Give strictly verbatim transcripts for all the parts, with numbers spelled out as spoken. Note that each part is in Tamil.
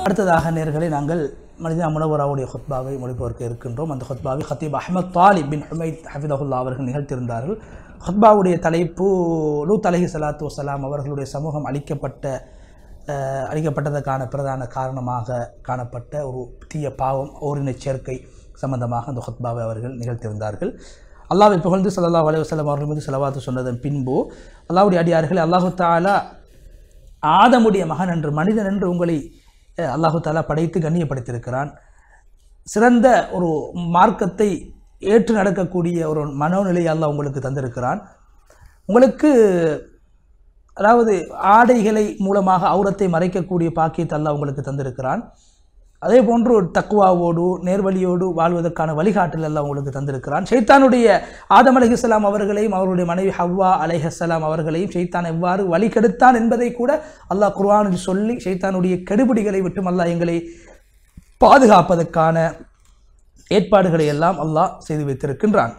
அடுத்ததாக நேர்களை நாங்கள் மனிதா முனவராவுடைய ஹுத்பாவை மொழிபெயர்க்க இருக்கின்றோம். அந்த ஹுத்பாவை ஹத்தீப் அஹ்மத் தாலிப் பின் ஹுமைத் ஹஃபிதஹுல்லா அவர்கள் நிகழ்த்தியிருந்தார்கள். ஹுத்பாவுடைய தலைப்பு லூத் அலைஹி ஸலாத்து வஸலாம் அவர்களுடைய சமூகம் அழிக்கப்பட்ட அழிக்கப்பட்டதற்கான பிரதான காரணமாக காணப்பட்ட ஒரு தீய பாவம் ஓரின சேர்க்கை சம்பந்தமாக அந்த ஹுத்பாவை அவர்கள் நிகழ்த்தியிருந்தார்கள். அல்லாஹ்வை புகழ்ந்து ஸல்லல்லாஹு அலைஹி வஸல்லம் அவர்கள் மீது ஸலவாத்து சொன்னதன் பின்பு அல்லாஹ்வுடைய அடியார்களே, அல்லாஹு தஆலா ஆதமுடைய மகன் என்று மனிதன் என்று உங்களை அல்லாஹு தஆலா படைத்து கண்ணியப்படுத்தியிருக்கிறான். சிறந்த ஒரு மார்க்கத்தை ஏற்று நடக்கக்கூடிய ஒரு மனோநிலையை அல்லாஹ் உங்களுக்கு தந்திருக்கிறான். உங்களுக்கு அதாவது ஆடைகளை மூலமாக அவுரத்தை மறைக்கக்கூடிய பாக்கியத்தை அல்லாஹ் உங்களுக்கு தந்திருக்கிறான். அதே போன்று தக்வாவோடு நேர்வழியோடு வாழ்வதற்கான வழிகாட்டல் எல்லாம் உங்களுக்கு தந்திருக்கிறான். ஷைத்தானுடைய ஆதம் அலைஹிஸ்ஸலாம் அவர்களையும் அவருடைய மனைவி ஹவ்வா அலைஹிஸ்ஸலாம் அவர்களையும் ஷைத்தான் எவ்வாறு வழி கெடுத்தான் என்பதை கூட அல்லாஹ் குர்ஆனில் சொல்லி ஷைத்தானுடைய கெடுபிடிகளை விட்டும் அல்லாஹ் எங்களை பாதுகாப்பதற்கான ஏற்பாடுகளை எல்லாம் அல்லாஹ் செய்து வைத்திருக்கின்றான்.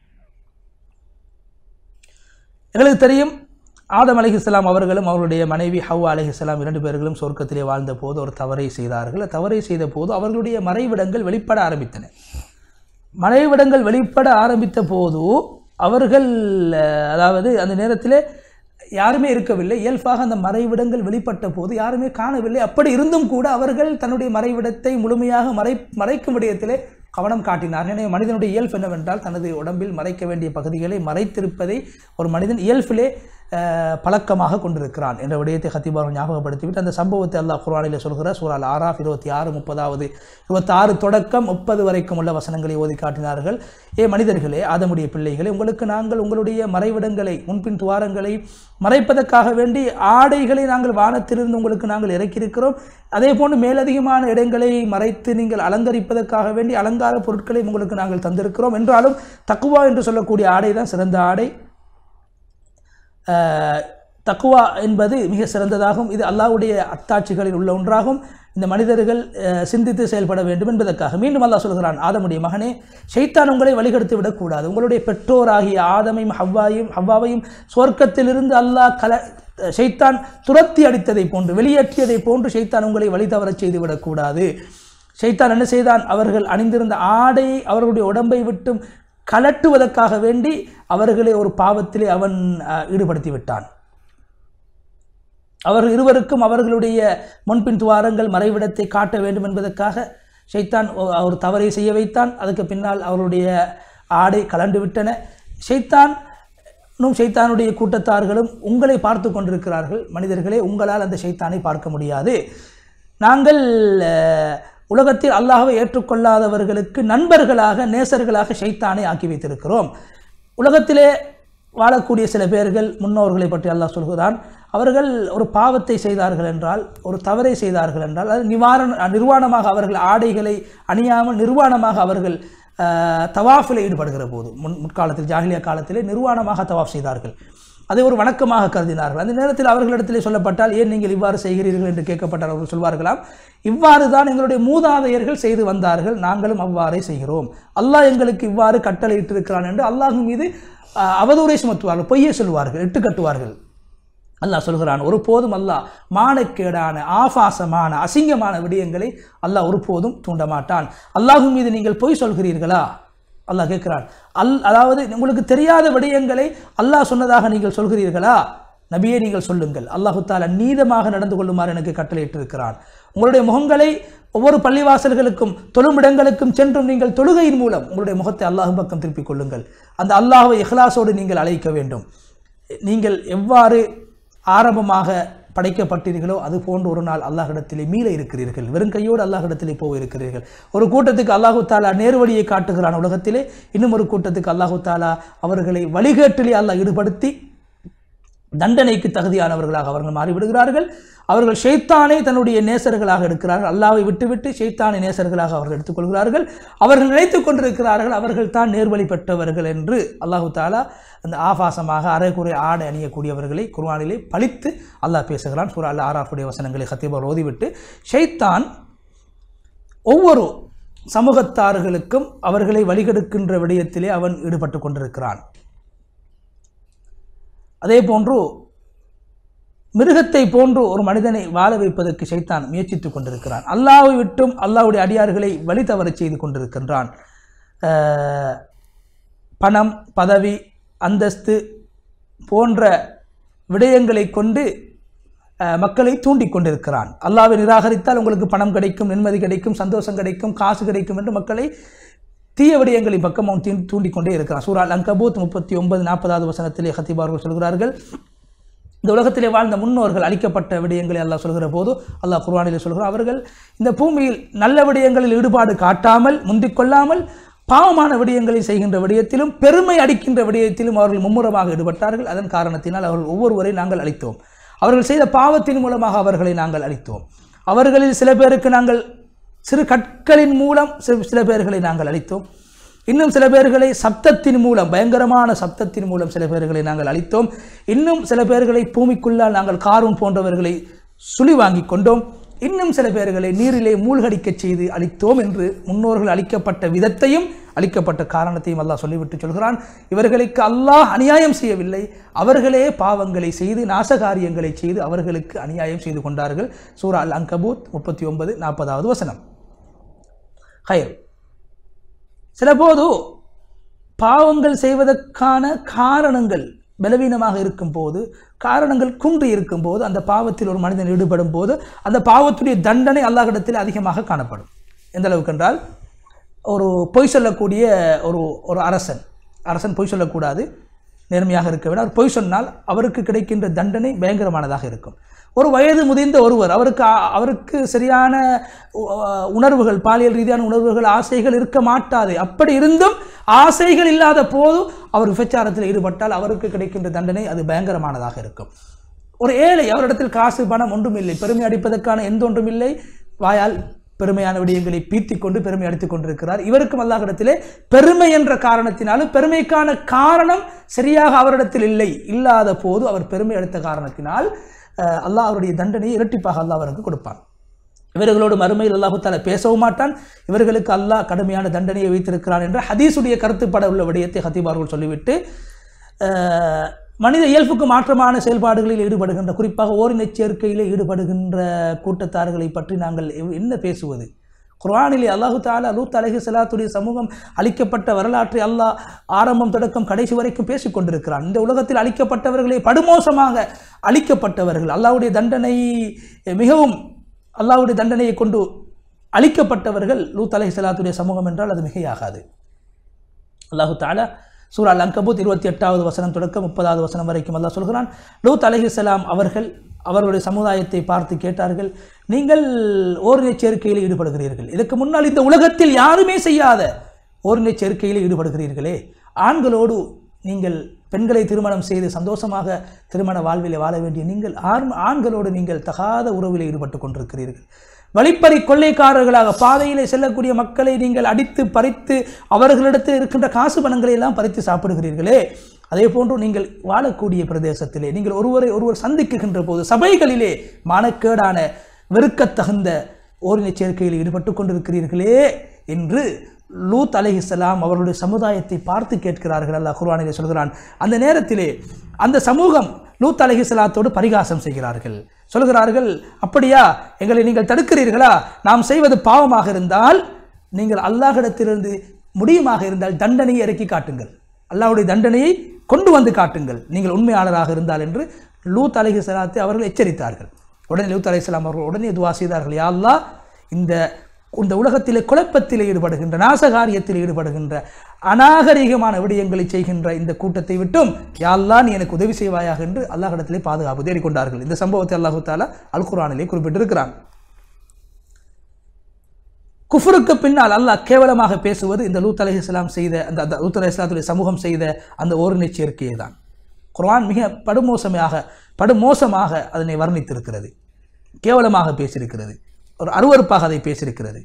எங்களுக்கு தெரியும், ஆதம் அலைஹிஸ்ஸலாம் அவர்களும் அவருடைய மனைவி ஹவ்வா அலைஹிஸ்ஸலாம் இரண்டு பேர்களும் சொர்க்கத்திலே வாழ்ந்த போது ஒரு தவறை செய்தார்கள். தவறை செய்த போது அவர்களுடைய மறைவிடங்கள் வெளிப்பட ஆரம்பித்தன. மறைவிடங்கள் வெளிப்பட ஆரம்பித்த போது அவர்கள் அதாவது அந்த நேரத்தில் யாருமே இருக்கவில்லை. இயல்பாக அந்த மறைவிடங்கள் வெளிப்பட்ட போது யாருமே காணவில்லை. அப்படி இருந்தும் கூட அவர்கள் தன்னுடைய மறைவிடத்தை முழுமையாக மறை மறைக்கும் விடயத்திலே கவனம் காட்டினார்கள். எனவே மனிதனுடைய இயல்பு என்னவென்றால் தனது உடம்பில் மறைக்க வேண்டிய பகுதிகளை மறைத்திருப்பதை ஒரு மனிதன் இயல்பிலே பழக்கமாக கொண்டிருக்கிறான் என்ற விடயத்தை ஹத்தீபார்கள் ஞாபகப்படுத்திவிட்டு அந்த சம்பவத்தை அல்லாஹ் குர்ஆனிலே சொல்கிறார். சூரா அல் ஆராஃப் இருபத்தி ஆறு முப்பதாவது இருபத்தி ஆறு தொடக்கம் முப்பது வரைக்கும் உள்ள வசனங்களை ஓதி காட்டினார்கள். ஏ மனிதர்களே, ஆதமுடைய பிள்ளைகளே, உங்களுக்கு நாங்கள் உங்களுடைய மறைவிடங்களை முன்பின் துவாரங்களை மறைப்பதற்காக வேண்டி ஆடைகளை நாங்கள் வானத்திலிருந்து உங்களுக்கு நாங்கள் இறக்கியிருக்கிறோம். அதே போன்று மேலதிகமான இடங்களை மறைத்து நீங்கள் அலங்கரிப்பதற்காக வேண்டி அலங்கார பொருட்களை உங்களுக்கு நாங்கள் தந்திருக்கிறோம். என்றாலும் தக்குவா என்று சொல்லக்கூடிய ஆடை தான் சிறந்த ஆடை. தக்குவா என்பது மிக சிறந்ததாகும். இது அல்லாஹ்வுடைய அத்தாட்சிகளில் உள்ள ஒன்றாகும். இந்த மனிதர்கள் சிந்தித்து செயல்பட வேண்டும் என்பதற்காக மீண்டும் அல்லாஹ் சொல்கிறான், ஆதமுடைய மகனே, ஷைத்தான் உங்களை வழிகெடுத்து விடக்கூடாது. உங்களுடைய பெற்றோராகிய ஆதமையும் ஹவ்வாவையும் ஹவ்வாவையும் சொர்க்கத்திலிருந்து அல்லாஹ் கல ஷைத்தான் துரத்தி அடித்ததை போன்று வெளியேற்றியதை போன்று ஷைத்தான் உங்களை வழி தவறச் செய்து விடக்கூடாது. ஷைத்தான் என்ன செய்தான்? அவர்கள் அணிந்திருந்த ஆடையை அவர்களுடைய உடம்பை விட்டும் கலட்டுவதற்காக வேண்டி அவர்களை ஒரு பாவத்திலே அவன் ஈடுபடுத்தி விட்டான். அவர்கள் இருவருக்கும் அவர்களுடைய முன்பின் துவாரங்கள் மறைவிடத்தை காட்ட வேண்டும் என்பதற்காக ஷைத்தான் ஒரு தவறை செய்ய வைத்தான். அதுக்கு பின்னால் அவருடைய ஆடை கலண்டு விட்டன. ஷைத்தான் இன்னும் ஷைத்தானுடைய கூட்டத்தார்களும் உங்களை பார்த்து கொண்டிருக்கிறார்கள். மனிதர்களே, உங்களால் அந்த ஷைத்தானை பார்க்க முடியாது. நாங்கள் உலகத்தில் அல்லாஹ்வை ஏற்றுக்கொள்ளாதவர்களுக்கு நண்பர்களாக நேசர்களாக ஷைத்தானை ஆக்கி வைத்திருக்கிறோம். உலகத்திலே வாழக்கூடிய சில பேர்கள் முன்னோர்களை பற்றி அல்லாஹ் சொல்கிறான். அவர்கள் ஒரு பாவத்தை செய்தார்கள் என்றால், ஒரு தவறை செய்தார்கள் என்றால், அது நிவாரண நிர்வாணமாக அவர்கள் ஆடைகளை அணியாமல் நிர்வாணமாக அவர்கள் தவாஃபில் ஈடுபடுகிற போது முன் முற்காலத்தில் ஜாஹிலியா காலத்திலே நிர்வாணமாக தவாஃப் செய்தார்கள். அதை ஒரு வணக்கமாக கருதினார்கள். அந்த நேரத்தில் அவர்களிடத்திலே சொல்லப்பட்டால், ஏன் நீங்கள் இவ்வாறு செய்கிறீர்கள் என்று கேட்கப்பட்டால் அவர்கள் சொல்வார்களாம், இவ்வாறு தான் எங்களுடைய மூதாதையர்கள் செய்து வந்தார்கள், நாங்களும் அவ்வாறே செய்கிறோம். அல்லாஹ் எங்களுக்கு இவ்வாறு கட்டளை இட்டிருக்கிறான் என்று அல்லாஹ் மீது அவதூறை சுமத்துவார்கள், பொய்யை சொல்வார்கள், இட்டு கட்டுவார்கள். அல்லாஹ் சொல்கிறான், ஒருபோதும் அல்லாஹ் மானக்கேடான ஆபாசமான அசிங்கமான விடயங்களை அல்லாஹ் ஒருபோதும் தூண்ட மாட்டான். அல்லாஹ் மீது நீங்கள் பொய் சொல்கிறீர்களா? அல்லாஹ் கேட்கிறான். அல் அதாவது உங்களுக்கு தெரியாத விடயங்களை அல்லாஹ் சொன்னதாக நீங்கள் சொல்கிறீர்களா? நபியே, நீங்கள் சொல்லுங்கள். அல்லாஹு தஆலா நீதமாக நடந்து கொள்ளுமாறு எனக்கு கட்டளையிட்டிருக்கிறான். உங்களுடைய முகங்களை ஒவ்வொரு பள்ளிவாசல்களுக்கும் தொழுமிடங்களுக்கும் சென்றும் நீங்கள் தொழுகையின் மூலம் உங்களுடைய முகத்தை அல்லாஹ் பக்கம் திருப்பிக் கொள்ளுங்கள். அந்த அல்லாஹ்வை இஹ்லாஸோடு நீங்கள் அழைக்க வேண்டும். நீங்கள் எவ்வாறு ஆரம்பமாக படைக்கப்பட்டீர்களோ அது போன்று ஒரு நாள் அல்லாஹ்விடத்திலே மீள இருக்கிறீர்கள். வெறும் கையோடு அல்லாஹ்விடத்திலே போக இருக்கிறீர்கள். ஒரு கூட்டத்துக்கு அல்லாஹு தஆலா நேர்வழியை காட்டுகிறான் உலகத்திலே, இன்னும் ஒரு கூட்டத்துக்கு அல்லாஹு தஆலா அவர்களை வழிகேட்டிலே அல்லாஹ் ஈடுபடுத்தி தண்டனைக்கு தகுதியானவர்களாக அவர்கள் மாறிவிடுகிறார்கள். அவர்கள் ஷைத்தானை தன்னுடைய நேசர்களாக எடுக்கிறார்கள். அல்லாஹ்வை விட்டுவிட்டு ஷைத்தானை நேசர்களாக அவர்கள் எடுத்துக்கொள்கிறார்கள். அவர்கள் நினைத்துக் கொண்டிருக்கிறார்கள் அவர்கள் தான் நேர்வழி பெற்றவர்கள் என்று. அல்லாஹு தஆலா அந்த ஆபாசமாக அரைகுறை ஆடை அணியக்கூடியவர்களை குர்ஆனிலே பழித்து அல்லாஹ் பேசுகிறான். சூரா அல் ஆராஃபுடைய வசனங்களை ஹத்தீபர் ஓதிவிட்டு, ஷைத்தான் ஒவ்வொரு சமூகத்தார்களுக்கும் அவர்களை வழிகெடுக்கின்ற விடயத்திலே அவன் ஈடுபட்டு கொண்டிருக்கிறான். அதே போன்று மிருகத்தை போன்று ஒரு மனிதனை வாழ வைப்பதற்கு ஷைத்தான் முயற்சித்துக் கொண்டிருக்கிறான். அல்லாஹ்வை விட்டும் அல்லாஹ்வுடைய அடியார்களை வழி தவறச் செய்து கொண்டிருக்கின்றான். பணம், பதவி, அந்தஸ்து போன்ற விடயங்களை கொண்டு மக்களை தூண்டிக் கொண்டிருக்கிறான். அல்லாஹ்வை நிராகரித்தால் உங்களுக்கு பணம் கிடைக்கும், நிம்மதி கிடைக்கும், சந்தோஷம் கிடைக்கும், காசு கிடைக்கும் என்று மக்களை தீய விடயங்களின் பக்கம் அவன் தூண்டிக் கொண்டே இருக்கிறான். சூரா அல்-அன்கபூத் முப்பத்தி ஒன்பது நாற்பதாவது வசனத்திலே ஹத்தீப் அவர்கள் சொல்கிறார்கள், இந்த உலகத்திலே வாழ்ந்த முன்னோர்கள் அளிக்கப்பட்ட விடயங்களை அல்லாஹ் சொல்கிற போது அல்லாஹ் குர்ஆனிலே சொல்கிறார், அவர்கள் இந்த பூமியில் நல்ல விடயங்களில் ஈடுபாடு காட்டாமல் முந்திக் கொள்ளாமல் பாவமான விடயங்களை செய்கின்ற விடயத்திலும் பெருமை அடிக்கின்ற விடயத்திலும் அவர்கள் மும்முரமாக ஈடுபட்டார்கள். அதன் காரணத்தினால் அவர்கள் ஒவ்வொருவரை நாங்கள் அளித்தோம். அவர்கள் செய்த பாவத்தின் மூலமாக அவர்களை நாங்கள் அளித்தோம். அவர்களில் சில பேருக்கு நாங்கள் சிறு கற்களின் மூலம் சில பேர்களை நாங்கள் அளித்தோம். இன்னும் சில பேர்களை சப்தத்தின் மூலம், பயங்கரமான சப்தத்தின் மூலம் சில பேர்களை நாங்கள் அளித்தோம். இன்னும் சில பேர்களை பூமிக்குள்ளால் நாங்கள் காரூன் போன்றவர்களை சுழி வாங்கி கொண்டோம். இன்னும் சில பேர்களை நீரிலே மூழ்கடிக்க செய்து அளித்தோம் என்று முன்னோர்கள் அளிக்கப்பட்ட விதத்தையும் அளிக்கப்பட்ட காரணத்தையும் அல்லாஹ் சொல்லிவிட்டு சொல்கிறான், இவர்களுக்கு அல்லாஹ் அநியாயம் செய்யவில்லை, அவர்களே பாவங்களை செய்து நாசகாரியங்களை செய்து அவர்களுக்கு அநியாயம் செய்து கொண்டார்கள். சூரா அல்-அன்கபூத் முப்பத்தி ஒன்பது நாற்பதாவது வசனம். ஹைர், சிலபோது பாவங்கள் செய்வதற்கான காரணங்கள் பலவீனமாக இருக்கும் போது, காரணங்கள் குன்றி இருக்கும் போது, அந்த பாவத்தில் ஒரு மனிதன் ஈடுபடும் போது அந்த பாவத்துடைய தண்டனை அல்லாஹ்விடத்தில் அதிகமாக காணப்படும். எந்த அளவுக்கு என்றால், ஒரு பொய் சொல்லக்கூடிய ஒரு ஒரு அரசன் அரசன் பொய் சொல்லக்கூடாது, நேர்மையாக இருக்க வேண்டும். அவர் பொய் சொன்னால் அவருக்கு கிடைக்கின்ற தண்டனை பயங்கரமானதாக இருக்கும். ஒரு வயது முதிர்ந்த ஒருவர், அவருக்கு அவருக்கு சரியான உணர்வுகள், பாலியல் ரீதியான உணர்வுகள், ஆசைகள் இருக்க மாட்டாது. அப்படி இருந்தும் ஆசைகள் இல்லாத போதும் அவர் விபச்சாரத்தில் ஈடுபட்டால் அவருக்கு கிடைக்கின்ற தண்டனை அது பயங்கரமானதாக இருக்கும். ஒரு ஏழை, அவரிடத்தில் காசு பணம் ஒன்றும் இல்லை, பெருமை அடிப்பதற்கான எந்த ஒன்றும் இல்லை, வாயால் பெருமையான விடயங்களை பீத்திக் கொண்டு பெருமை அடித்துக் கொண்டிருக்கிறார். இவருக்கும் அல்லாஹ்விடத்திலே பெருமை என்ற காரணத்தினாலும், பெருமைக்கான காரணம் சரியாக அவரிடத்தில் இல்லை, இல்லாத போது அவர் பெருமை அடித்த காரணத்தினால் அல்லாஹ் அவருடைய தண்டனையை இரட்டிப்பாக அல்லாஹ் அவருக்கு கொடுப்பான். இவர்களோடு மறுமையில் அல்லாஹு தஆலா பேசவும் மாட்டான், இவர்களுக்கு அல்லாஹ் கடுமையான தண்டனையை வைத்திருக்கிறான் என்ற ஹதீஸுடைய கருத்துப்பட உள்ள விடயத்தை ஹத்தீப் அவர்கள் சொல்லிவிட்டு, மனித இயல்புக்கு மாற்றமான செயல்பாடுகளில் ஈடுபடுகின்ற, குறிப்பாக ஓரினச் சேர்க்கையிலே ஈடுபடுகின்ற கூட்டத்தார்களை பற்றி நாங்கள் என்ன பேசுவது? குர்ஆனிலே அல்லாஹு தஆலா லூத் அலைஹிஸ்ஸலாத்துடைய சமூகம் அளிக்கப்பட்ட வரலாற்றை அல்லாஹ் ஆரம்பம் தொடக்கம் கடைசி வரைக்கும் பேசிக் கொண்டிருக்கிறான். இந்த உலகத்தில் அளிக்கப்பட்டவர்களே படுமோசமாக அளிக்கப்பட்டவர்கள், அல்லாஹ்வுடைய தண்டனை மிகவும் அல்லாஹ்வுடைய தண்டனையை கொண்டு அளிக்கப்பட்டவர்கள் லூத் அலைஹிஸ்ஸலாத்துடைய சமூகம் என்றால் அது மிகையாகாது. அல்லாஹு தஆலா சூரா அல்-அன்கபூத் இருபத்தி எட்டாவது வசனம் தொடக்கம் முப்பதாவது வசனம் வரைக்கும் அல்லாஹ் சொல்கிறான், லூத் அலைஹிஸ்ஸலாம் அவர்கள் அவர்களுடைய சமுதாயத்தை பார்த்து கேட்டார்கள், நீங்கள் ஓரினச் சேர்க்கையில் ஈடுபடுகிறீர்கள், இதற்கு முன்னால் இந்த உலகத்தில் யாருமே செய்யாத ஓரினச் சேர்க்கையில் ஈடுபடுகிறீர்களே, ஆண்களோடு நீங்கள் பெண்களை திருமணம் செய்து சந்தோஷமாக திருமண வாழ்விலே வாழ வேண்டிய நீங்கள் ஆண்களோடு நீங்கள் தகாத உறவில் ஈடுபட்டு கொண்டிருக்கிறீர்கள், வழிப்பறி கொள்ளைக்காரர்களாக பாதையிலே செல்லக்கூடிய மக்களை நீங்கள் அடித்து பறித்து அவர்களிடத்தில் இருக்கின்ற காசு பணங்களை எல்லாம் பறித்து சாப்பிடுகிறீர்களே, அதே போன்று நீங்கள் வாழக்கூடிய பிரதேசத்திலே நீங்கள் ஒருவரை ஒருவர் சந்திக்குகின்ற போது சபைகளிலே மானக்கேடான வெறுக்கத்தகுந்த ஓரினச் சேர்க்கையில் ஈடுபட்டு கொண்டிருக்கிறீர்களே என்று லூத் அலைஹிஸ்ஸலாம் அவர்களுடைய சமுதாயத்தை பார்த்து கேட்கிறார்கள். அல்லாஹ் குர்ஆனிலே சொல்கிறான், அந்த நேரத்திலே அந்த சமூகம் லூத் அலைஹிஸ்ஸலாத்தோடு பரிகாசம் செய்கிறார்கள், சொல்கிறார்கள், அப்படியா, எங்களை நீங்கள் தடுக்கிறீர்களா? நாம் செய்வது பாவமாக இருந்தால் நீங்கள் அல்லாஹ்விடத்திலிருந்து முடியுமாக இருந்தால் தண்டனையை இறக்கி காட்டுங்கள், அல்லாஹ்வுடைய தண்டனையை கொண்டு வந்து காட்டுங்கள், நீங்கள் உண்மையாளராக இருந்தால் என்று லூத் அலைஹிஸ்ஸலாத்தை அவர்கள் எச்சரித்தார்கள். உடனே லூத் அலைஹிஸ்ஸலாம் அவர்கள் உடனே துஆ செய்தார்கள், யா அல்லாஹ், இந்த இந்த உலகத்திலே குழப்பத்தில் ஈடுபடுகின்ற, நாசகாரியத்தில் ஈடுபடுகின்ற, அநாகரிகமான விடயங்களை செய்கின்ற இந்த கூட்டத்தை விட்டும் யா அல்லாஹ் நீ எனக்கு உதவி செய்வாயாக என்று அல்லாஹ்விடத்திலே பாதுகாப்பு தேடிக்கொண்டார்கள். இந்த சம்பவத்தை அல்லாஹு தஆலா அல் குர்ஆனிலே குறிப்பிட்டிருக்கிறான். குஃப்ருக்கு பின்னால் அல்லாஹ் கேவலமாக பேசுவது இந்த லூத் அலைஹிஸ்ஸலாம் செய்த அந்த லூத் அலைஹிஸ்ஸலாத்துடைய சமூகம் செய்த அந்த ஓரினச் சேர்க்கையை தான். குர்ஆன் மிக படுமோசமாக படுமோசமாக அதனை வர்ணித்திருக்கிறது, கேவலமாக பேசியிருக்கிறது, ஒரு அருவருப்பாக அதை பேசியிருக்கிறது.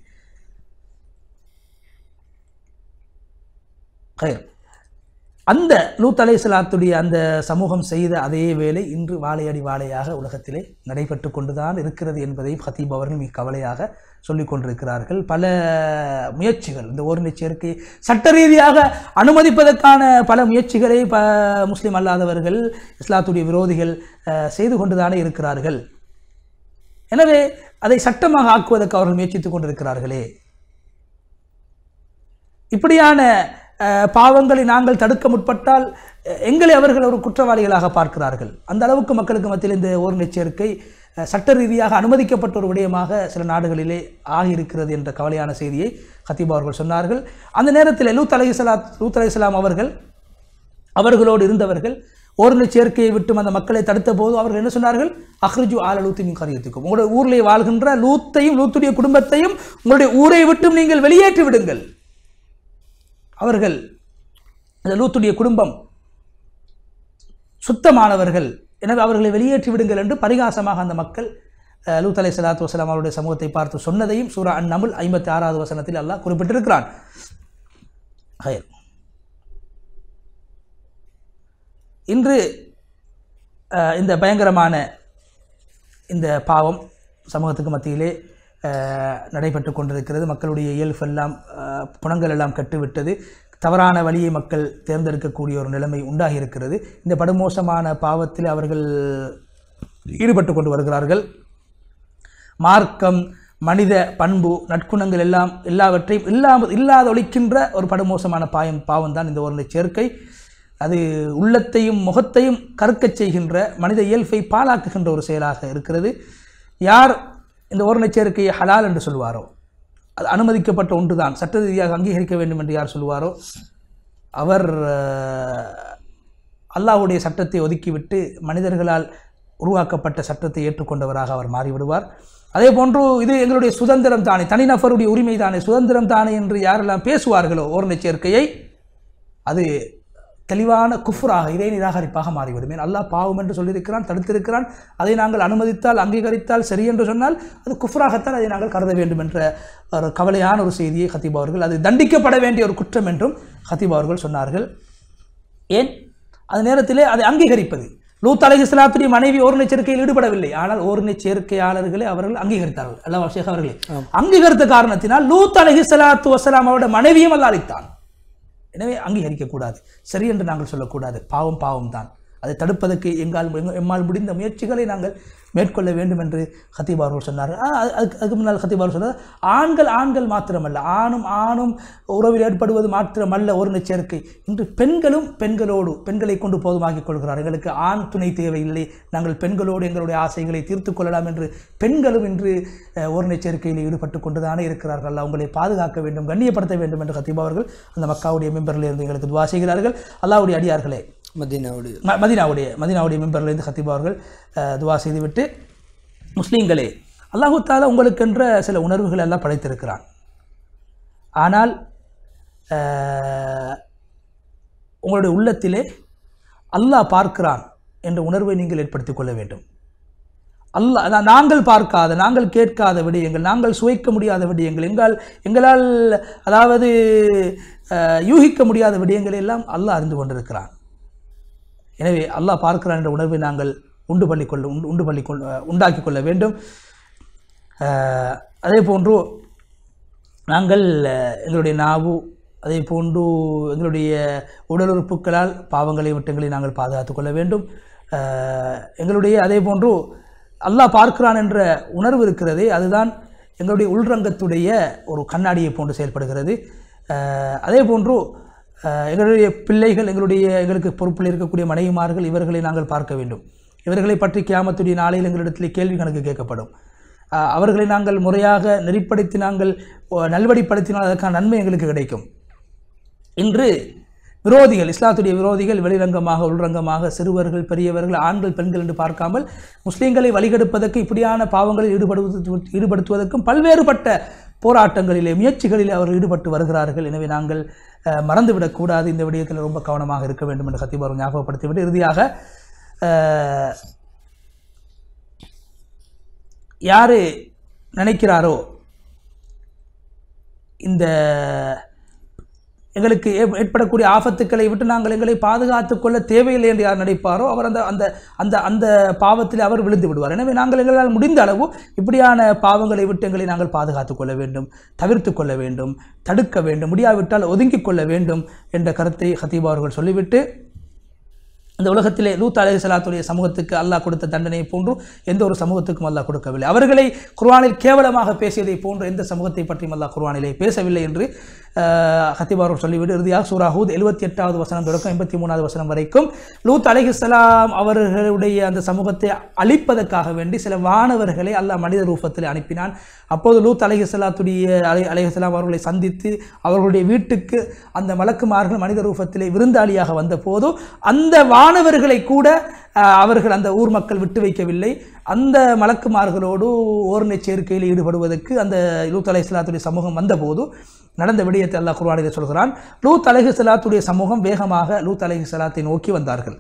அந்த லூத் அலைஹிஸ்ஸலாத்துடைய அந்த சமூகம் செய்த அதே வேலை இன்று வாழையடி வாழையாக உலகத்திலே நடைபெற்று கொண்டுதான் இருக்கிறது என்பதையும் ஹத்தீப் அவர்கள் மிக கவலையாக சொல்லிக் கொண்டிருக்கிறார்கள். பல முயற்சிகள் இந்த ஓரின சேர்க்கை சட்ட ரீதியாக அனுமதிப்பதற்கான பல முயற்சிகளை ப முஸ்லீம் அல்லாதவர்கள் இஸ்லாத்துடைய விரோதிகள் செய்து கொண்டுதானே இருக்கிறார்கள். எனவே அதை சட்டமாக ஆக்குவதற்கு அவர்கள் முயற்சித்துக் கொண்டிருக்கிறார்களே. இப்படியான பாவங்களை நாங்கள் தடுக்க முற்பட்டால் எங்களை அவர்கள் ஒரு குற்றவாளிகளாக பார்க்கிறார்கள். அந்த அளவுக்கு மக்களுக்கு மத்தியில் இந்த ஓரின சேர்க்கை சட்ட ரீதியாக அனுமதிக்கப்பட்ட ஒரு விடயமாக சில நாடுகளிலே ஆகியிருக்கிறது என்ற கவலையான செய்தியை ஹத்தீப் அவர்கள் சொன்னார்கள். அந்த நேரத்தில் லூத் அலைஹிஸ்ஸலாம் லூத் அலைஹிஸ்ஸலாம் அவர்கள் அவர்களோடு இருந்தவர்கள் ஓரின சேர்க்கையை விட்டும் அந்த மக்களை தடுத்த போது அவர்கள் என்ன சொன்னார்கள்? அஹ்ரிஜு ஆல லூத்தி மின் கரியத்துக்கும், உங்களுடைய ஊரிலே வாழ்கின்ற லூத்தையும் லூத்துடைய குடும்பத்தையும் உங்களுடைய ஊரை விட்டும் நீங்கள் வெளியேற்றி விடுங்கள். அவர்கள் அந்த லூத்துடைய குடும்பம் சுத்தமானவர்கள், எனவே அவர்களை வெளியேற்றி விடுங்கள் என்று பரிகாசமாக அந்த மக்கள் லூத் அலைஹிஸ்ஸலாத்து வஸலாம் அவருடைய சமூகத்தை பார்த்து சொன்னதையும் சூரா அன்-நம்ல் ஐம்பத்தி ஆறாவது வசனத்தில் அல்லாஹ் குறிப்பிட்டிருக்கிறான். இன்று இந்த பயங்கரமான இந்த பாவம் சமூகத்துக்கு மத்தியிலே நடைபெற்று கொண்டிருக்கிறது. மக்களுடைய இயல்பெல்லாம் புணங்கள் எல்லாம் கட்டுவிட்டது. தவறான வழியை மக்கள் தேர்ந்தெடுக்கக்கூடிய ஒரு நிலைமை உண்டாகி இருக்கிறது. இந்த படுமோசமான பாவத்தில் அவர்கள் ஈடுபட்டு கொண்டு வருகிறார்கள். மார்க்கம், மனித பண்பு, நற்குணங்கள் எல்லாம் எல்லாவற்றையும் இல்லாமல் இல்லாத ஒழிக்கின்ற ஒரு படுமோசமான பாயம் பாவம் தான் இந்த ஓரின சேர்க்கை. அது உள்ளத்தையும் முகத்தையும் கருக்கச் செய்கின்ற, மனித இயல்பை பாழாக்குகின்ற ஒரு செயலாக இருக்கிறது. யார் இந்த ஓரின சேர்க்கையை ஹலால் என்று சொல்வாரோ, அது அனுமதிக்கப்பட்ட ஒன்று தான், சட்ட ரீதியாக அங்கீகரிக்க வேண்டும் என்று யார் சொல்வாரோ அவர் அல்லாஹ்வுடைய சட்டத்தை ஒதுக்கிவிட்டு மனிதர்களால் உருவாக்கப்பட்ட சட்டத்தை ஏற்றுக்கொண்டவராக அவர் மாறிவிடுவார். அதே போன்று இது எங்களுடைய சுதந்திரம் தானே, தனிநபருடைய உரிமை தானே, சுதந்திரம் தானே என்று யாரெல்லாம் பேசுவார்களோ ஓரின சேர்க்கையை, அது தெளிவான குஃப்ராக, இறை நிராகரிப்பாக மாறிவிடும். ஏன் அல்லாஹ் பாவம் என்று சொல்லியிருக்கிறான், தடுத்திருக்கிறான். அதை நாங்கள் அனுமதித்தால், அங்கீகரித்தால் சரி என்று சொன்னால் அது குஃப்ராகத்தான் அதை நாங்கள் கருத வேண்டும் என்ற ஒரு கவலையான ஒரு செய்தியை ஹத்தீப் அவர்கள், அது தண்டிக்கப்பட வேண்டிய ஒரு குற்றம் என்றும் ஹத்தீப் அவர்கள் சொன்னார்கள். ஏன் அந்த நேரத்திலே அதை அங்கீகரிப்பது, லூத் அலைஹிஸ்ஸலாத்துடைய மனைவி ஓரின சேர்க்கையில் ஈடுபடவில்லை, ஆனால் ஓரின சேர்க்கையாளர்களை அவர்கள் அங்கீகரித்தார்கள். அல்லாஹ் ஷேக் அவர்களே அங்கீகரித்த காரணத்தினால் லூத் அலைஹிஸ்ஸலாத்து வஸலாம் அவருடைய மனைவியும் அல்லாஹ் அளித்தான். எனவே அங்கீகரிக்கக்கூடாது, சரி என்று நாங்கள் சொல்லக்கூடாது. பாவம் பாவம் தான். அதை தடுப்பதற்கு எங்கால் எம்மால் முடிந்த முயற்சிகளை நாங்கள் மேற்கொள்ள வேண்டும் என்று ஹத்தீப் அவர்கள் சொன்னார்கள். அதுக்கு அதுக்கு முன்னால் ஹத்தீப் அவர்கள் சொன்னார், ஆண்கள் ஆண்கள் மாத்திரமல்ல, ஆணும் ஆணும் உறவில் ஏற்படுவது மாத்திரமல்ல ஓரின சேர்க்கை. இன்று பெண்களும் பெண்களோடு பெண்களை கொண்டு போதுமாக்கிக் கொள்கிறார். எங்களுக்கு ஆண் துணை தேவையில்லை, நாங்கள் பெண்களோடு எங்களுடைய ஆசைகளை தீர்த்து கொள்ளலாம் என்று பெண்களும் இன்று ஓரின சேர்க்கையில் ஈடுபட்டு கொண்டுதானே இருக்கிறார்கள். அல்லாஹ் உங்களை பாதுகாக்க வேண்டும், கண்ணியப்படுத்த வேண்டும் என்று ஹத்தீப் அவர்கள் அந்த மக்காவுடைய மெம்பரில் இருந்து எங்களுக்கு துவா செய்கிறார்கள். அல்லாஹ்வுடைய அடியார்களே, மதீனாவுடைய மதீனாவுடைய மதீனாவுடைய மெம்பர்லேருந்து ஹத்தீப் அவர்கள் துவா செய்துவிட்டு, முஸ்லீம்களே, அல்லாஹு தாலா உங்களுக்கென்ற சில உணர்வுகள் எல்லாம் படைத்திருக்கிறான். ஆனால் உங்களுடைய உள்ளத்திலே அல்லாஹ் பார்க்கிறான் என்ற உணர்வை நீங்கள் ஏற்படுத்திக் கொள்ள வேண்டும். அல்லாஹ் நாங்கள் பார்க்காத, நாங்கள் கேட்காத விடயங்கள், நாங்கள் சுவைக்க முடியாத விடயங்கள், எங்கால் எங்களால் அதாவது யூகிக்க முடியாத விடயங்களை எல்லாம் அல்லாஹ் அறிந்து கொண்டிருக்கிறான். எனவே அல்லாஹ் பார்க்கிறான் என்ற உணர்வை நாங்கள் உண்டு பண்ணிக்கொள்ள உண்டு உண்டு பண்ணிக்கொள்ள உண்டாக்கி கொள்ள வேண்டும். அதே போன்று நாங்கள் எங்களுடைய நாவு, அதே போன்று எங்களுடைய உடல் உறுப்புகளால் பாவங்களை விட்டங்களை நாங்கள் பாதுகாத்து கொள்ள வேண்டும். எங்களுடைய அதே போன்று அல்லாஹ் பார்க்கிறான் என்ற உணர்வு இருக்கிறதே, அதுதான் எங்களுடைய உள்ரங்கத்துடைய ஒரு கண்ணாடியை போன்று செயல்படுகிறது. அதே போன்று எங்களுடைய பிள்ளைகள், எங்களுடைய எங்களுக்கு பொறுப்பில் இருக்கக்கூடிய மனைவிமார்கள், இவர்களை நாங்கள் பார்க்க வேண்டும். இவர்களை பற்றி கியாமத்துடைய நாளையில் எங்களிடத்தில் கேள்வி கணக்கு கேட்கப்படும். அவர்களை நாங்கள் முறையாக நெறிப்படுத்தி நாங்கள் நல்வடிப்படுத்தினால் அதற்கான நன்மை எங்களுக்கு கிடைக்கும். இன்று விரோதிகள், இஸ்லாத்துடைய விரோதிகள் வெளிரங்கமாக உள்ரங்கமாக சிறுவர்கள், பெரியவர்கள், ஆண்கள், பெண்கள் என்று பார்க்காமல் முஸ்லீம்களை வழிகெடுப்பதற்கு, இப்படியான பாவங்களில் ஈடுபடுவது ஈடுபடுத்துவதற்கும் பல்வேறுபட்ட போராட்டங்களிலே, முயற்சிகளிலே அவர்கள் ஈடுபட்டு வருகிறார்கள். எனவே நாங்கள் மறந்துவிடக்கூடாது, இந்த விடயத்தில் ரொம்ப கவனமாக இருக்க வேண்டும் என்று ஹத்தீப் அவர்கள் ஞாபகப்படுத்திவிட்டு, இறுதியாக யாரு நினைக்கிறாரோ இந்த எங்களுக்கு ஏற்படக்கூடிய ஆபத்துக்களை விட்டு நாங்கள் எங்களை பாதுகாத்துக் கொள்ள தேவையில்லை என்று யார் நினைப்பாரோ அவர் அந்த அந்த அந்த அந்த பாவத்தில் அவர் விழுந்து விடுவார். எனவே நாங்கள் எங்களால் முடிந்த அளவு இப்படியான பாவங்களை விட்டு எங்களை நாங்கள் பாதுகாத்துக் கொள்ள வேண்டும், தவிர்த்து கொள்ள வேண்டும், தடுக்க வேண்டும், முடியாவிட்டால் ஒதுங்கிக் கொள்ள வேண்டும் என்ற கருத்தை ஹத்தீப் அவர்கள் சொல்லிவிட்டு, இந்த உலகத்திலே லூத் அலைஹிஸ்ஸலாத்துடைய சமூகத்துக்கு அல்லாஹ் கொடுத்த தண்டனையை போன்று எந்த ஒரு சமூகத்துக்கும் அல்லாஹ் கொடுக்கவில்லை. அவர்களை குர்ஆனில் கேவலமாக பேசியதை போன்று எந்த சமூகத்தை பற்றியும் அல்லாஹ் குர்ஆனிலே பேசவில்லை என்று ஹத்தீப் அவர்கள் சொல்லிவிட்டு இறுதியாக சூரா ஹூத் எழுபத்தி எட்டாவது வசனம் தொடக்கம் எண்பத்தி மூணாவது வசனம் வரைக்கும் லூத் அலைஹிஸ்ஸலாம் அவர்களுடைய அந்த சமூகத்தை அழிப்பதற்காக வேண்டி சில வானவர்களை அல்லாஹ் மனித ரூபத்தில் அனுப்பினான். அப்போது லூத் அலைஹிஸ்ஸலாத்துடைய அலை அலைஹிஸ்ஸலாம் அவர்களை சந்தித்து அவர்களுடைய வீட்டுக்கு அந்த மலக்குமார்கள் மனித ரூபத்திலே விருந்தாளியாக வந்த போது அந்த வானவர்களை கூட அவர்கள் அந்த ஊர் மக்கள் விட்டு வைக்கவில்லை. அந்த மலக்குமார்களோடு ஓர்ணை சேர்க்கையில் ஈடுபடுவதற்கு அந்த லூத் அலைஹிஸ்ஸலாத்துடைய சமூகம் வந்தபோது நடந்த விடயத்தை அல்லாஹ் குர்ஆனிலே சொல்கிறான். லூத் அலைஹிஸ்ஸலாத்துடைய சமூகம் வேகமாக லூத் அலைஹிஸ்ஸலாத்தை நோக்கி வந்தார்கள்.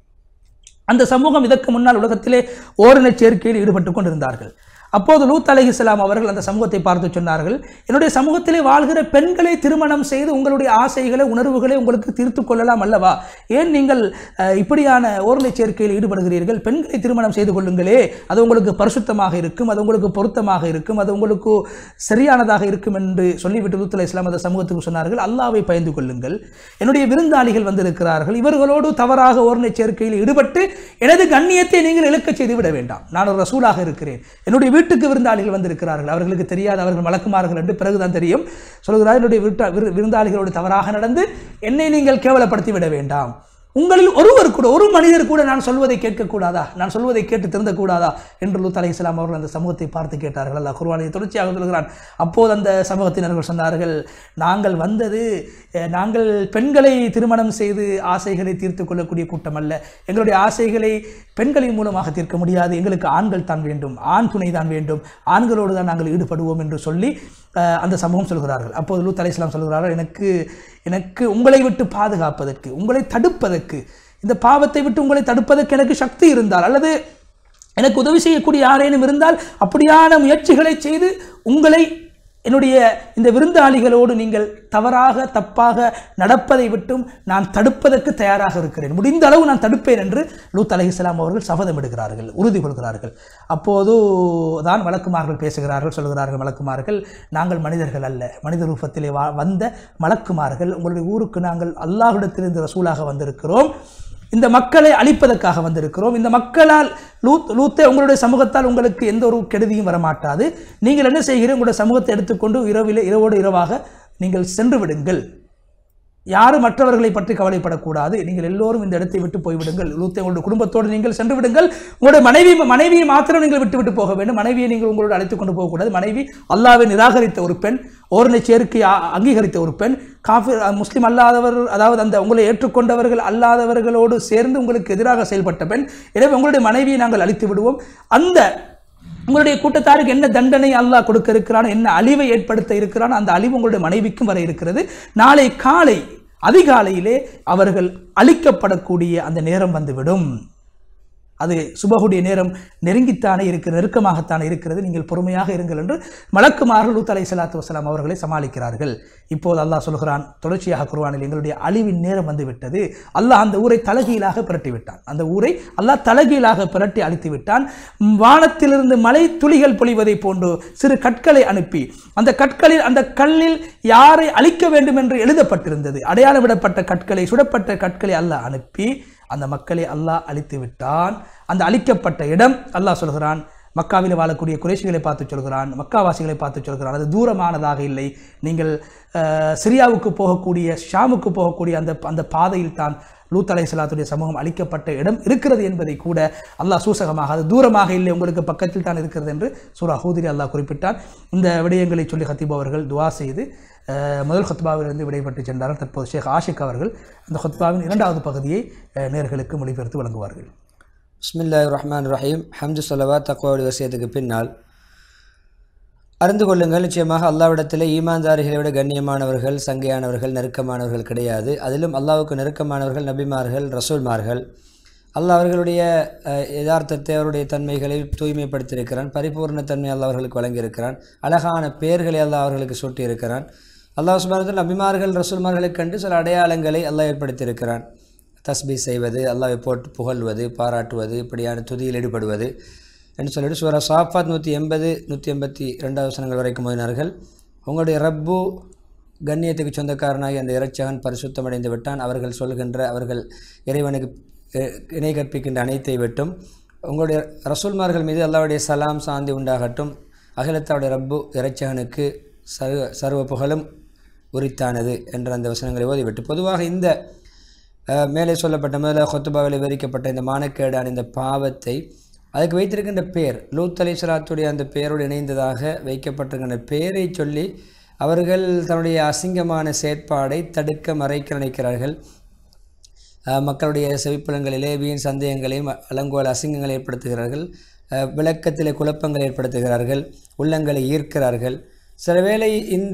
அந்த சமூகம் இதற்கு முன்னால் உலகத்திலே ஓரின சேர்க்கையில் ஈடுபட்டு கொண்டிருந்தார்கள். அப்போது லூத் அலைஹிஸ்ஸலாம் அவர்கள் அந்த சமூகத்தை பார்த்து சொன்னார்கள், என்னுடைய சமூகத்திலே வாழ்கிற பெண்களை திருமணம் செய்து உங்களுடைய ஆசைகளை உணர்வுகளை உங்களுக்கு தீர்த்து கொள்ளலாம் அல்லவா? ஏன் நீங்கள் இப்படியான ஓரின சேர்க்கையில் ஈடுபடுகிறீர்கள்? பெண்களை திருமணம் செய்து கொள்ளுங்களே, அது உங்களுக்கு பரிசுத்தமாக இருக்கும், அது உங்களுக்கு பொருத்தமாக இருக்கும், அது உங்களுக்கு சரியானதாக இருக்கும் என்று சொல்லிவிட்டு லூத் அலைஹிஸ்ஸலாம் அந்த சமூகத்துக்கு சொன்னார்கள், அல்லாஹ்வை பயந்து கொள்ளுங்கள், என்னுடைய விருந்தாளிகள் வந்திருக்கிறார்கள், இவர்களோடு தவறாக ஓரின சேர்க்கையில் ஈடுபட்டு எனது கண்ணியத்தை நீங்கள் இழக்க செய்து விட வேண்டாம். நான் ஒரு ரசூலாக இருக்கிறேன், என்னுடைய வீட்டுக்கு விருந்தாளிகள் வந்திருக்கிறார்கள், அவர்களுக்கு தெரியாது அவர்கள் மலக்குமார்கள் என்று பிறகுதான் தெரியும். சொல்கிறார், என்னுடைய விருந்தாளிகளோடு தவறாக நடந்து என்னை நீங்கள் கேவலப்படுத்தி விட வேண்டாம். உங்களில் ஒருவர் கூட, ஒரு மனிதர் கூட நான் சொல்வதை கேட்கக்கூடாதா, நான் சொல்வதை கேட்டு திருந்தக்கூடாதா என்று லூத் அலைஹிஸ்ஸலாம் அவர்கள் அந்த சமூகத்தை பார்த்து கேட்டார்கள். அல்லாஹ் குர்ஆனில் தொடர்ச்சியாக சொல்கிறான். அப்போது அந்த சமூகத்தினர்கள் சொன்னார்கள், நாங்கள் வந்தது நாங்கள் பெண்களை திருமணம் செய்து ஆசைகளை தீர்த்து கொள்ளக்கூடிய கூட்டம் அல்ல, எங்களுடைய ஆசைகளை பெண்களின் மூலமாக தீர்க்க முடியாது, எங்களுக்கு ஆண்கள் தான் வேண்டும், ஆண் துணை தான் வேண்டும், ஆண்களோடு தான் நாங்கள் ஈடுபடுவோம் என்று சொல்லி அந்த சமூகம் சொல்கிறார்கள். அப்போது லூத் அலைஹிஸ்ஸலாம் சொல்கிறார்கள், எனக்கு எனக்கு உங்களை விட்டு பாதுகாப்பதற்கு, உங்களை தடுப்பதற்கு, இந்த பாவத்தை விட்டு உங்களை தடுப்பதற்கு எனக்கு சக்தி இருந்தால், அல்லது எனக்கு உதவி செய்யக்கூடிய யாரேனும் இருந்தால் அப்படியான முயற்சிகளை செய்து உங்களை என்னுடைய இந்த விருந்தாளிகளோடு நீங்கள் தவறாக தப்பாக நடப்பதை விட்டும் நான் தடுப்பதற்கு தயாராக இருக்கிறேன், முடிந்த அளவு நான் தடுப்பேன் என்று லூத் அலைஹிஸ்ஸலாம் அவர்கள் சபதம் எடுக்கிறார்கள், உறுதி கொள்கிறார்கள். அப்போது தான் மலக்குமார்கள் பேசுகிறார்கள், சொல்கிறார்கள், மலக்குமார்கள் நாங்கள் மனிதர்கள் அல்ல, மனித ரூபத்திலே வந்த மலக்குமார்கள், உங்களுடைய ஊருக்கு நாங்கள் அல்லாஹ்விடத்திலிருந்து ரசூலாக வந்திருக்கிறோம், இந்த மக்களை அழிப்பதற்காக வந்திருக்கிறோம், இந்த மக்களால் லூத் லூத்தே உங்களுடைய சமூகத்தால் உங்களுக்கு எந்த ஒரு கெடுதியும் வரமாட்டாது, நீங்கள் என்ன செய்கிறீர்கள், உங்களுடைய சமூகத்தை எடுத்துக்கொண்டு இரவில் இரவோடு இரவாக நீங்கள் சென்று விடுங்கள், யாரும் மற்றவர்களை பற்றி கவலைப்படக்கூடாது, நீங்கள் எல்லோரும் இந்த இடத்தை விட்டு போய்விடுங்கள், லூத்தே உங்களுடைய குடும்பத்தோடு நீங்கள் சென்று விடுங்கள், உங்களுடைய மனைவி மனைவியை மாத்திரம் நீங்கள் விட்டு விட்டு போக வேண்டும், மனைவியை நீங்கள் உங்களோடு அழைத்துக் கொண்டு போகக்கூடாது, மனைவி அல்லாஹ்வை நிராகரித்த ஒரு பெண், ஓரின சேர்க்கை அங்கீகரித்த ஒரு பெண், காஃபிர் முஸ்லிம் அல்லாதவர், அதாவது அந்த உங்களை ஏற்றுக்கொண்டவர்கள் அல்லாதவர்களோடு சேர்ந்து உங்களுக்கு எதிராக செயல்பட்ட பெண், எனவே உங்களுடைய மனைவியை நாங்கள் அழித்து விடுவோம், அந்த உங்களுடைய கூட்டத்தாருக்கு என்ன தண்டனை அல்லாஹ் கொடுக்க இருக்கிறான், என்ன அழிவை ஏற்படுத்த இருக்கிறான், அந்த அழிவு உங்களுடைய மனைவிக்கும் வர இருக்கிறது, நாளை காலை அதிகாலையிலே அவர்கள் அழிக்கப்படக்கூடிய அந்த நேரம் வந்துவிடும், அது சுபஹுடைய நேரம் நெருங்கித்தானே இருக்கிற நெருக்கமாகத்தானே இருக்கிறது, நீங்கள் பொறுமையாக இருங்கள் என்று மலக்குமார்கள் லூத் அலைஹிஸ்ஸலாத்து வஸலாம் அவர்களை சமாளிக்கிறார்கள். இப்போது அல்லாஹ் சொல்கிறான் தொடர்ச்சியாக குர்ஆனில், எங்களுடைய அழிவின் நேரம் வந்துவிட்டது, அல்லாஹ் அந்த ஊரை தலகீழாக பிரட்டி விட்டான், அந்த ஊரை அல்லாஹ் தலகீழாக பிரட்டி அழித்து விட்டான், வானத்திலிருந்து மலை துளிகள் பொழிவதை போன்று சிறு கற்களை அனுப்பி, அந்த கற்களில் அந்த கல்லில் யாரை அழிக்க வேண்டும் என்று எழுதப்பட்டிருந்தது, அடையாளமிடப்பட்ட கற்களை, சுடப்பட்ட கற்களை அல்லாஹ் அனுப்பி அந்த மக்களை அல்லாஹ் அழித்து விட்டான். அந்த அழிக்கப்பட்ட இடம் அல்லாஹ் சொல்கிறான், மக்காவில் வாழக்கூடிய குறைஷிகளை பார்த்து சொல்கிறான், மக்காவாசிகளை பார்த்து சொல்கிறான், அது தூரமானதாக இல்லை, நீங்கள் சிரியாவுக்கு போகக்கூடிய ஷாமுக்கு போகக்கூடிய அந்த அந்த பாதையில் தான் லூத் அலைஹிஸ்ஸலாத்துடைய சமூகம் அழிக்கப்பட்ட இடம் இருக்கிறது என்பதை கூட அல்லாஹ் சூசகமாக, அது தூரமாக இல்லை, உங்களுக்கு பக்கத்தில் தான் இருக்கிறது என்று சூரா ஹூதிலே அல்லாஹ் குறிப்பிட்டான். இந்த விடயங்களை சொல்லி ஹத்தீப் அவர்கள் துவா செய்து முதல் ஹுத்பாவிலிருந்து விடைபெற்று சென்றார்கள். தற்போது ஷேக் ஆஷிக் அவர்கள் அந்த ஹுத்பாவின் இரண்டாவது பகுதியை நேர்களுக்கு மொழிபெயர்த்து வழங்குவார்கள். பிஸ்மில்லாஹிர் ரஹ்மானிர் ரஹீம். ஹம்து ஸலவாத் தக்வாவுடைய வசியத்துக்கு பின்னால் அறிந்து கொள்ளுங்கள், நிச்சயமாக அல்லாஹ்விடத்தில் ஈமான்தாரிகளை விட கண்ணியமானவர்கள், சங்கையானவர்கள், நெருக்கமானவர்கள் கிடையாது. அதிலும் அல்லாஹ்வுக்கு நெருக்கமானவர்கள் நபிமார்கள், ரசூல்மார்கள். அல்லாஹ் அவர்களுடைய யதார்த்தத்தை, அவருடைய தன்மைகளை தூய்மைப்படுத்தியிருக்கிறான், பரிபூர்ண தன்மை அல்லாஹ் அவர்களுக்கு வழங்கியிருக்கிறான், அழகான பெயர்களை அல்லாஹ் அவர்களுக்கு சூட்டியிருக்கிறான். அல்லாஹ் சுப்ஹானஹு வ தஆலா நபிமார்கள் ரசூல்மார்களுக்கு கண்டு சில அடையாளங்களை அல்லாஹ் ஏற்படுத்தியிருக்கிறான். தஸ்பீ செய்வது, அல்லாஹ்வை போட்டு புகழ்வது, பாராட்டுவது, இப்படியான துதியில் ஈடுபடுவது என்று சொல்லிட்டு சூரா சாஃபாத் நூற்றி எண்பது நூற்றி எண்பத்தி ரெண்டாவது வசனங்கள் வரைக்கும் ஓதினார்கள். உங்களுடைய ரப்பு கண்ணியத்துக்கு சொந்தக்காரனாகி அந்த இறைச்சகன் பரிசுத்தமடைந்து விட்டான். அவர்கள் சொல்கின்ற அவர்கள் இறைவனுக்கு இணை கற்பிக்கின்ற அனைத்தை விட்டும் உங்களுடைய ரசூல்மார்கள் மீது அல்லாஹ்வுடைய சலாம் சாந்தி உண்டாகட்டும். அகிலத்தாவுடைய ரப்பு இறைச்சகனுக்கு சர்வ சர்வ புகழும் உரித்தானது என்ற அந்த வசனங்களை ஓதிவிட்டு பொதுவாக இந்த மேலே சொல்லப்பட்ட மேலே ஹுத்பாவில் விவரிக்கப்பட்ட இந்த மானக்கேடான இந்த பாவத்தை அதுக்கு வைத்திருக்கின்ற பேர் லூத் அலைஹிஸ்ஸலாத்துடைய அந்த பெயரோடு இணைந்ததாக வைக்கப்பட்டிருக்கின்ற பெயரை சொல்லி அவர்கள் தன்னுடைய அசிங்கமான செயற்பாடை தடுக்க மறைக்க நினைக்கிறார்கள். மக்களுடைய செவிப்புலங்களிலே வீண் சந்தேகங்களையும் அலங்கோல அசிங்கங்களை ஏற்படுத்துகிறார்கள். விளக்கத்திலே குழப்பங்களை ஏற்படுத்துகிறார்கள். உள்ளங்களை ஈர்க்கிறார்கள். சில வேளை இந்த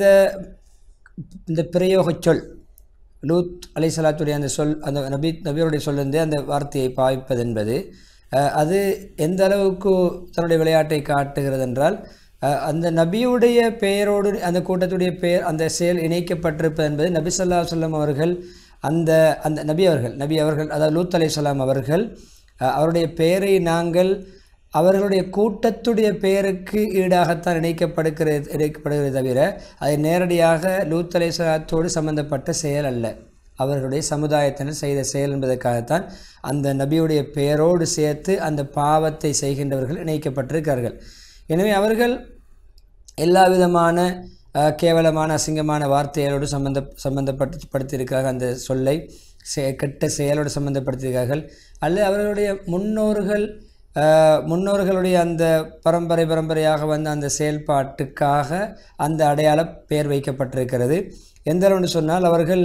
இந்த பிரயோக சொல் லூத் அலைஹிஸ்ஸலாத்துடைய அந்த சொல் அந்த நபி நபியோருடைய சொல்லிருந்தே அந்த வார்த்தையை பாவிப்பது என்பது அது எந்த அளவுக்கு தன்னுடைய விளையாட்டை காட்டுகிறது என்றால் அந்த நபியுடைய பெயரோடு அந்த கூட்டத்துடைய பெயர் அந்த செயல் இணைக்கப்பட்டிருப்பது என்பது நபி ஸல்லல்லாஹு அலைஹி வஸல்லம் அவர்கள் அந்த அந்த நபி அவர்கள் நபி அவர்கள் அதாவது லூத் அலைஹிஸ்ஸலாம் அவர்கள் அவருடைய பெயரை நாங்கள் அவர்களுடைய கூட்டத்துடைய பெயருக்கு ஈடாகத்தான் இணைக்கப்படுகிறது இணைக்கப்படுகிறது தவிர அது நேரடியாக லூத் அலைஹிஸ்ஸலாத்தோடு சம்பந்தப்பட்ட செயல் அல்ல. அவர்களுடைய சமுதாயத்தினர் செய்த செயல் என்பதற்காகத்தான் அந்த நபியுடைய பெயரோடு சேர்த்து அந்த பாவத்தை செய்கின்றவர்கள் இணைக்கப்பட்டிருக்கிறார்கள். எனவே அவர்கள் எல்லா விதமான கேவலமான அசிங்கமான வார்த்தைகளோடு சம்பந்த சம்பந்தப்பட்டு படுத்தியிருக்கிறார்கள். அந்த சொல்லை கெட்ட செயலோடு சம்பந்தப்படுத்தியிருக்கிறார்கள். அல்லது அவர்களுடைய முன்னோர்கள் முன்னோர்களுடைய அந்த பரம்பரை பரம்பரையாக வந்த அந்த செயல்பாட்டுக்காக அந்த அடையாள பெயர் வைக்கப்பட்டிருக்கிறது. எந்த அளவுன்னு சொன்னால் அவர்கள்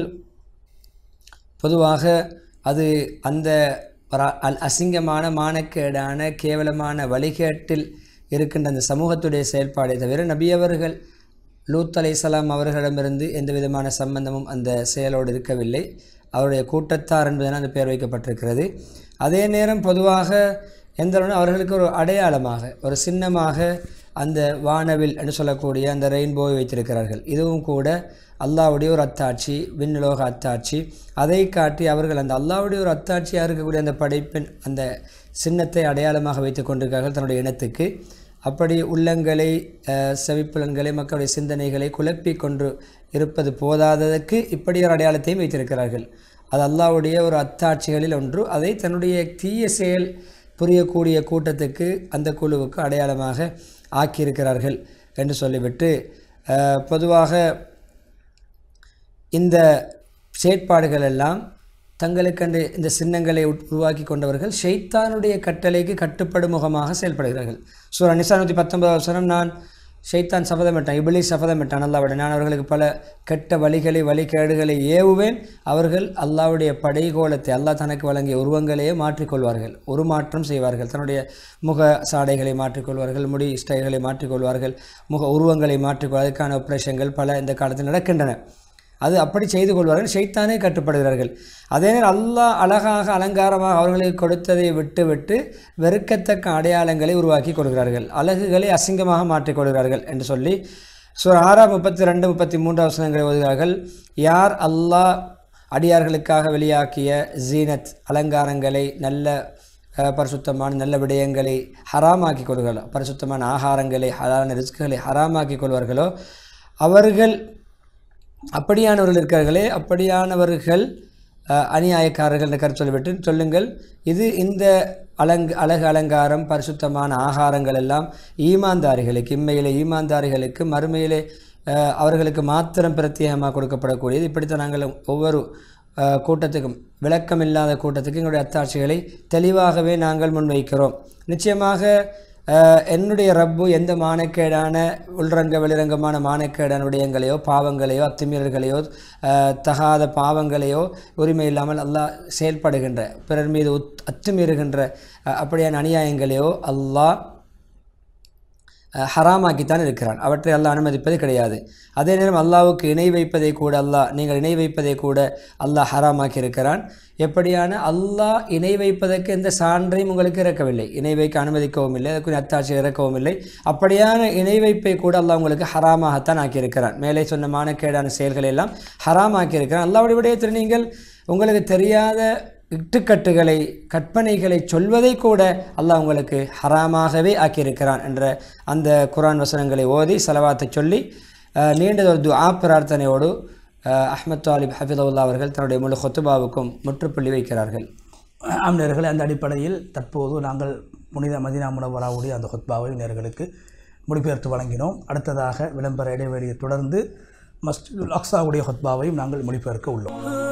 பொதுவாக அது அந்த அசிங்கமான மானக்கேடான கேவலமான வழிகேட்டில் இருக்கின்ற அந்த சமூகத்துடைய செயல்பாடை தவிர நபியவர்கள் லூத் அலைஹிஸ்ஸலாம் அவர்களிடமிருந்து எந்த விதமான சம்பந்தமும் அந்த செயலோடு இருக்கவில்லை. அவருடைய கூட்டத்தார் என்பதனால் அந்த பெயர் வைக்கப்பட்டிருக்கிறது. அதே நேரம் பொதுவாக எந்த அவர்களுக்கு ஒரு அடையாளமாக ஒரு சின்னமாக அந்த வானவில் என்று சொல்லக்கூடிய அந்த ரெயின்போவை வைத்திருக்கிறார்கள். இதுவும் கூட அல்லாஹ்வுடைய ஒரு அத்தாட்சி, விண்ணுலோக அத்தாட்சி. அதை காட்டி அவர்கள் அந்த அல்லாஹ்வுடைய ஒரு அத்தாட்சியாக இருக்கக்கூடிய அந்த படைப்பின் அந்த சின்னத்தை அடையாளமாக வைத்து கொண்டிருக்கிறார்கள் தன்னுடைய இனத்துக்கு. அப்படி உள்ளங்களை செவிப்புலன்களை மக்களுடைய சிந்தனைகளை குழப்பி கொண்டு இருப்பது போதாததற்கு இப்படி ஒரு அடையாளத்தையும் வைத்திருக்கிறார்கள். அது அல்லாஹ்வுடைய ஒரு அத்தாட்சிகளில் ஒன்று. அதை தன்னுடைய தீய செயல் புரியக்கூடிய கூட்டத்துக்கு அந்த குழுவுக்கு அடையாளமாக ஆக்கியிருக்கிறார்கள் என்று சொல்லிவிட்டு பொதுவாக இந்த செயற்பாடுகள் எல்லாம் தங்களுக்கென்று இந்த சின்னங்களை உருவாக்கி கொண்டவர்கள் ஷைத்தானுடைய கட்டளைக்கு கட்டுப்படும் முகமாக செயல்படுகிறார்கள். சூரா நிசா நூற்றி பத்தொன்பதாவது வசனம், நான் ஷைத்தான் சபதமிட்டான், இப்லீஸ் சபதமிட்டான் அல்லாஹ்விட, நான் அவர்களுக்கு பல கெட்ட வழிகளை வழிகேடுகளை ஏவுவேன். அவர்கள் அல்லாஹ்வுடைய படைகோலத்தை அல்லாஹ் தனக்கு வழங்கிய உருவங்களையே மாற்றிக்கொள்வார்கள், உருமாற்றம் செய்வார்கள். தன்னுடைய முக சாடைகளை மாற்றிக்கொள்வார்கள், முடி ஸ்டைல்களை மாற்றிக்கொள்வார்கள், முக உருவங்களை மாற்றிக்கொள் அதுக்கான ஆப்ரேஷன்கள் பல இந்த காலத்தில் நடக்கின்றன. அது அப்படி செய்து கொள்வார்கள். ஷைத்தானே கட்டுப்படுகிறார்கள். அதே நேரம் அல்லாஹ் அழகாக அலங்காரமாக அவர்களுக்கு கொடுத்ததை விட்டு விட்டு வெறுக்கத்தக்க அடையாளங்களை உருவாக்கி கொள்கிறார்கள், அழகுகளை அசிங்கமாக மாற்றிக்கொள்கிறார்கள் என்று சொல்லி சூரா ஆறாம் முப்பத்தி ரெண்டு முப்பத்தி மூன்றாம் வசனங்களை ஓதுகிறார்கள். யார் அல்லாஹ் அடியார்களுக்காக வெளியாக்கிய ஜீனத் அலங்காரங்களை நல்ல பரிசுத்தமான நல்ல விடயங்களை ஹராமாக்கி கொள்கிறார்களோ, பரிசுத்தமான ஆகாரங்களை ஹலாலான ரிஸ்க்குகளை ஹராமாக்கி கொள்வார்களோ அவர்கள் அப்படியானவர்கள் இருக்கிறார்களே அப்படியானவர்கள் அநியாயக்காரர்கள் என்ற கருத்து சொல்லிவிட்டு சொல்லுங்கள், இது இந்த அலங் அழகு அலங்காரம் பரிசுத்தமான ஆகாரங்கள் எல்லாம் ஈமான்தாரிகளுக்கு, இம்மையிலே ஈமான்தாரிகளுக்கு, மறுமையிலே அவர்களுக்கு மாத்திரம் பிரத்யேகமாக கொடுக்கப்படக்கூடியது. இப்படித்தான் நாங்கள் ஒவ்வொரு கூட்டத்துக்கும் விளக்கம் இல்லாத கூட்டத்துக்கு எங்களுடைய அத்தாட்சிகளை தெளிவாகவே நாங்கள் முன்வைக்கிறோம். நிச்சயமாக என்னுடைய ரப்பு எந்த மானக்கேடான உள்ரங்க வெளிரங்கமான மானக்கேடான விடயங்களையோ பாவங்களையோ அத்துமீறல்களையோ தகாத பாவங்களையோ உரிமை இல்லாமல் அல்லாஹ் செயல்படுகின்ற பிறர் மீது உத் அத்துமீறுகின்ற அப்படியான அநியாயங்களையோ அல்லாஹ் ஹராமாக்கித்தான் இருக்கிறான். அவற்றை அல்லாஹ் அனுமதிப்பது கிடையாது. அதே நேரம் அல்லாஹ்வுக்கு இணை வைப்பதை கூட அல்லாஹ் நீங்கள் இணை வைப்பதை கூட அல்லாஹ் ஹராமாக்கி இருக்கிறான். எப்படியான அல்லாஹ் இணை வைப்பதற்கு எந்த சான்றையும் உங்களுக்கு இறக்கவில்லை, இணை வைக்க அனுமதிக்கவும் இல்லை, அதுக்கு அத்தாட்சி இறக்கவும் இல்லை. அப்படியான இணை வைப்பை கூட அல்லாஹ் உங்களுக்கு ஹராமாகத்தான் ஆக்கியிருக்கிறான். மேலே சொன்ன மானக்கேடான செயல்களை எல்லாம் ஹராமாக்கி இருக்கிறான். அல்லாஹ்வுடைய விடயத்தில் நீங்கள் உங்களுக்கு தெரியாத இட்டுக்கட்டுகளை கற்பனைகளை சொல்வதை கூட அல்லாஹ் உங்களுக்கு ஹராமாகவே ஆக்கியிருக்கிறான் என்ற அந்த குர்ஆன் வசனங்களை ஓதி ஸலவாத்தை சொல்லி நீண்டதொரு துஆ பிரார்த்தனையோடு அஹ்மத் தாலிப் ஹஃபிதஹுல்லாஹ் அவர்கள் தன்னுடைய முழு ஹுத்பாவுக்கும் முற்றுப்புள்ளி வைக்கிறார்கள். ஆம் நேயர்களே, அந்த அடிப்படையில் தற்போது நாங்கள் புனித மதீனா முனவ்வராவுடைய அந்த ஹுத்பாவை நேயர்களுக்கு மொழிபெயர்த்து வழங்கினோம். அடுத்ததாக விளம்பர இடைவெளியை தொடர்ந்து மஸ்ஜிதுல் அக்ஸாவுடைய ஹுத்பாவையும் நாங்கள் மொழிபெயர்க்க உள்ளோம்.